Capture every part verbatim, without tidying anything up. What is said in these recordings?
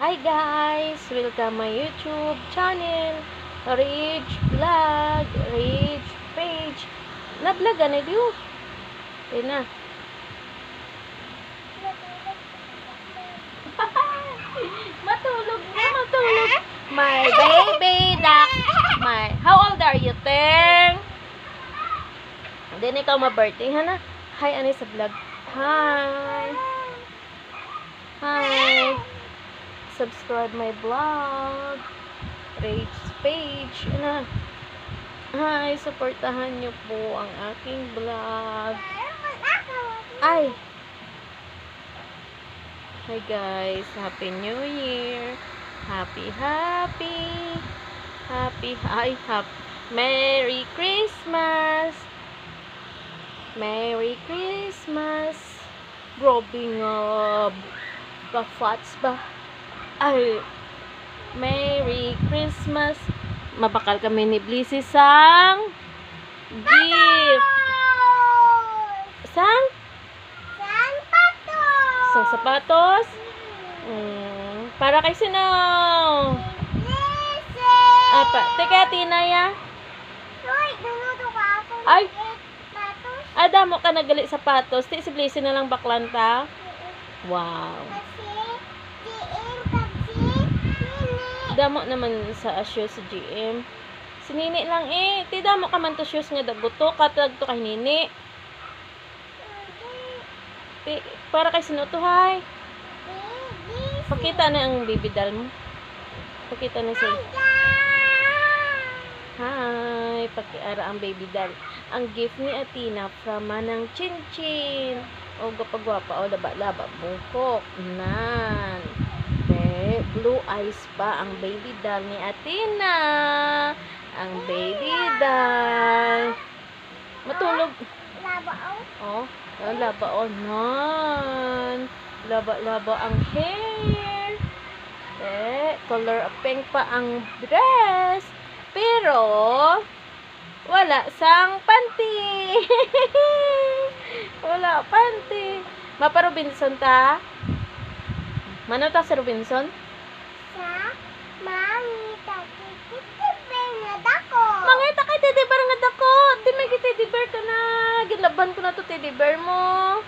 Hi guys! Welcome my YouTube channel, Rage Vlog, Rage Page. Na-vlog na diyo. Ito na. Matulog na, matulog. My baby duck. My, how old are you, Teng? Hindi ikaw ma-birthday, hana? Hi, ano sa vlog? Hi! Hi! Subscribe my vlog, Rage Page, na. Hi, supportahan niyo po ang aking vlog. Ay! Hi guys, Happy New Year! Happy, happy! Happy, hi, happy! Merry Christmas! Merry Christmas! Grabe nga, pa-fats ba? Ay, Merry Christmas. Mabakal kami ni Blissy sang gift. Sang? Sang patos. Sang sapatos? Hmm, para kay sino? Blissy. Apa, teka, Tinaya. Hoy, dunudo ka ako. Ay. Patos. Ada mo ka nagali sapatos. Ti si Blissy na lang baklanta. Wow. Kasi, diin kasi, nini. Damo naman sa shoes sa G M. Si Nini lang eh. Ti damo ka man to shoes nga daguto. Katag to kay Nini. Ti, para kay sino to, hay? Blissy. Pakita na ang baby doll mo. Pakita na siya. Hi. Pakiara ang baby doll. Ang gift ni Atina from Manang Chinchin. O gapagwapa o laba-laba buhok. Nan. Okay. Blue eyes pa ang baby doll ni Atina. Ang baby doll. Matulog. Labao. Oh, ang laba o nan. Laba-laba ang hair. Eh, color of pink pa ang dress. Pero wala sang panty. Wala panty. Mapa Robinson ta? Mano ta si Robinson? Sa mami takititibay na dako. Mangita kay teddy bear nga dako. Di may teddy bear ka na. Ginlaban ko na to teddy bear mo.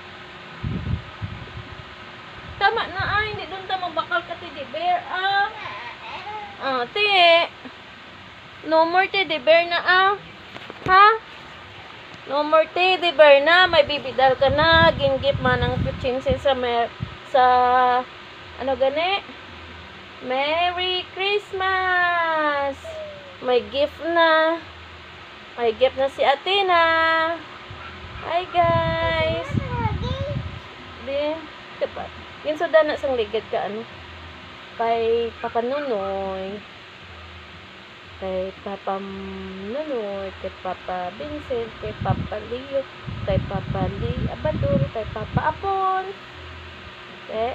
Tama na ay. Hindi doon ta mabakal ka teddy bear. Ah. Ah, ti. No more teddy bear na ah. Ha? No more teddy bear na. May baby doll ka na. Ginggip man ang kuchinsin sa mer sa ano gani? Merry Christmas! May gift na. May gift na si Atina. Hi guys. Di, dapat. Yung suda na sang ligad ka ano? Kay Papa Nunoy. Kay Papa Nunoy, kay Papa Vincent, kay Papa Leo, kay Papa Lee Abador, kay Papa Apon. Eh.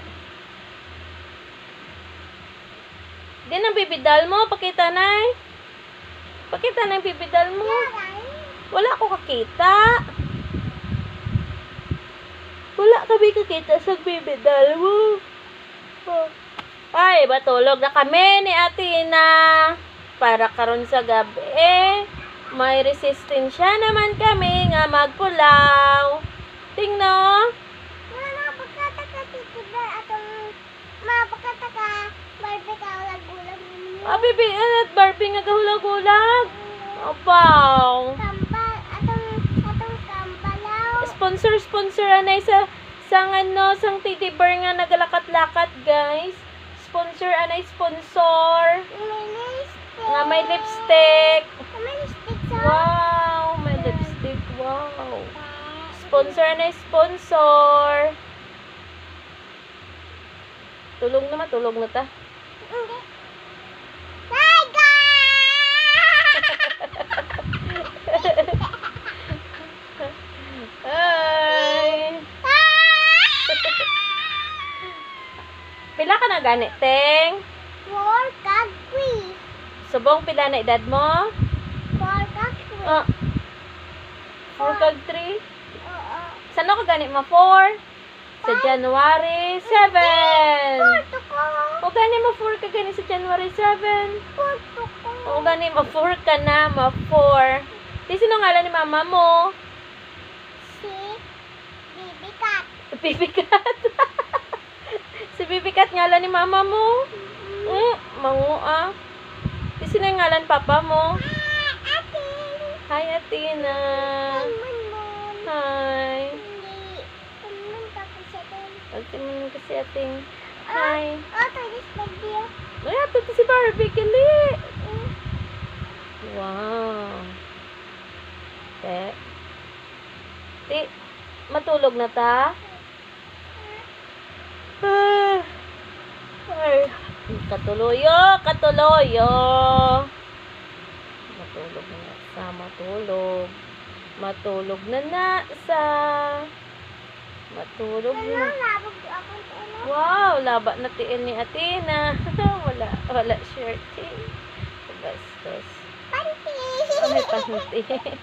Din ang bibidal mo, pakita nay. Pakita na yung bibidal mo. Wala ko kakita. Wala kami kakita sa bibidal mo. Oh. Ay, batulog na kami ni Atina. Para karon sa gabi eh, may resistensya naman kami nga magpulaw. Tingno. Mama, pagkataka titibay atong mapagkataka Barbie ka ulag-ulag ninyo. Ah, bibi, at Barbie nga gahulag-ulag. Apaw. Kampal, atong, atong kampalaw. Sponsor, sponsor, anay sa, sang ano, sang teddy bear nga nagalakat-lakat, guys. Sponsor, anay, sponsor. May lipstick. Nga may lipstick. May lipstick sa... Wow, may lipstick. Wow. Sponsor na sponsor. Tulog na matulog na ta. Hindi. Hi, guys! Hi. Pila ka na gani, Teng? Four kag three. Subong pila na edad mo? Four kag three. Ah. Four kag three? Oo. Saan ka gani mo? Four? Sa January seven. Porto ko. O gani mo four ka gani sa January seven. Porto ko. O gani mo four ka na, ma four. Di sino ngalan ni mama mo? Si Bibi Cat. Bibikat. Si Bibikat ngalan ni mama mo? Mm, mangu ah. Di sino yung ngalan papa mo? Ah, ating. Hi, Athena. Manmon. Hi. Hindi. Manmon tapos siya din. Pagti mo nung kasi ating. Hi. Oh, to this video. Ay, ato to si Barbie. Kili. Mm. Wow. Te. Ti, matulog na ta? Ah. Ay. Katuloyo, katuloyo. Matulog na na sa matulog. Matulog na na sa. Matulog Ano, na. labog ako sa ano? Wow, laba na tiin ni Athena. wala, wala shirt. Bastos. Panty. Ay, panty.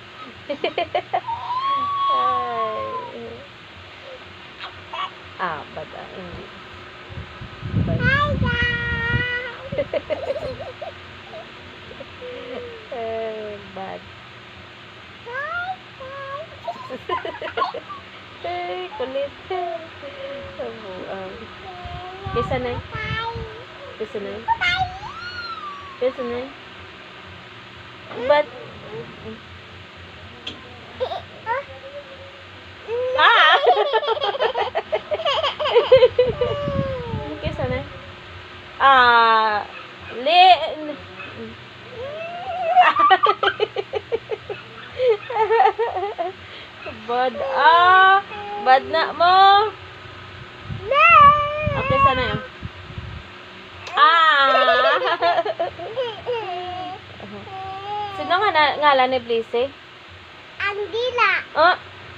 Ay. Ah, baga, hindi. Bad. Hi, guys. Eh, bad. Hi, guys. Ay, kulit. Abuang. Kisa na. Kisa na. Kisa na. But, ah! Kisa na. Ah, li... Bad, ah! Bad na mo! Okay, sana yun. Ah! Sino nga na, ngalan ni Blissey? Andila. Oh!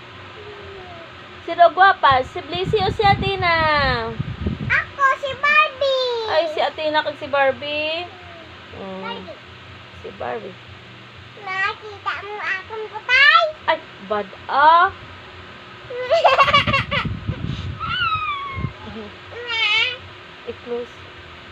Sino gwapa? Si Blissey o si Athena? Ako si Barbie. Ay, si Athena kag si Barbie. Mm, Barbie. si Barbie. Nakita mo akong putay? Ay, bad, ah! I-close.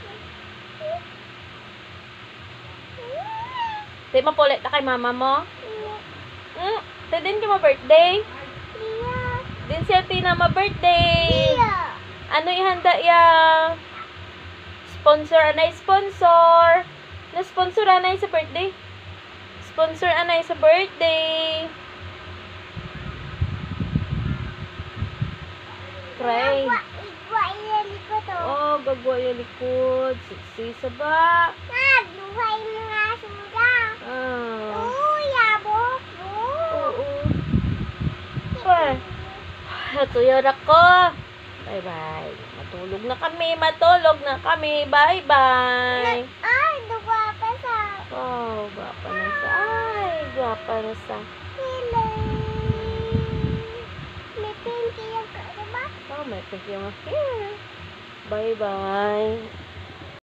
Di mapulit na kay mama mo? Hmm, di din ka ma-birthday? Din si Athena ma-birthday. Ano ihanda ya? Sponsor, anay sponsor. Na-sponsor anay sa birthday. Sponsor anay sa birthday. Cray. Igwa ilali ko to. Oh, gagwa yung likod. Siksi sa ba? Naduhay mo nga suga. Ah. Uy, abok mo. Oo. Pa. Natuyod ako. Bye-bye. Matulog na kami. Matulog na kami. Bye-bye. Ay, duwa pa sa Wow, gwapa na sa. Ay, gwapa na sa. hilay. May pinky yung ka, diba? Oh, may pink yung hair. Bye-bye.